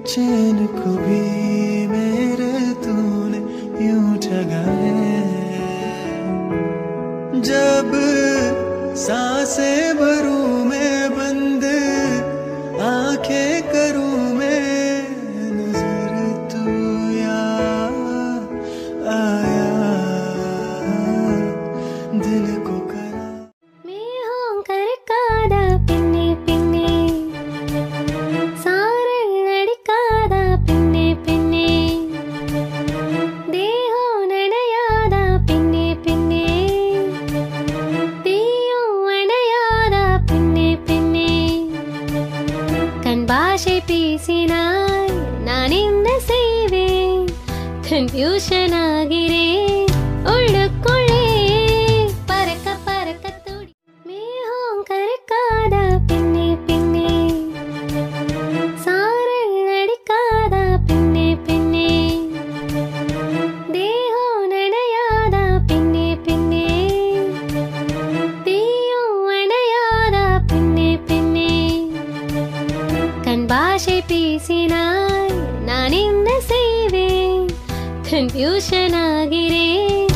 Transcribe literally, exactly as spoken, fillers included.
चैन को भी मेरे तूने यूं ठगा है। जब सांसें भरूं मैं बंद आंखें करूं मैं, नजर तू याद आया दिल को करा। मेहं करकादा पिन्ने पिन्ने सारल अडिकादा पिन्ने पिन्ने देहं ननयादा पिन्ने पिन्ने तीयों अनयादा पिन्ने पिन्ने कण भाषे பேசினாய் நான் என்ன செய்வேன் கன்ஃபியூஷன் ஆகிறேன் உள்ளுக்குள்ளே பறக்க பறக்க துடி மேகம் கருக்காதா பின்னே பின்னே சாரல் அடிக்காதா பின்னே பின்னே தேகம் நனையாதா பின்னே பின்னே தீயும் அணையாதா பின்னே பின்னே கண் பாஷை பேசினாய் நான் என்ன செய்வேன் கன்ஃபியூஷன் ஆகிறேன்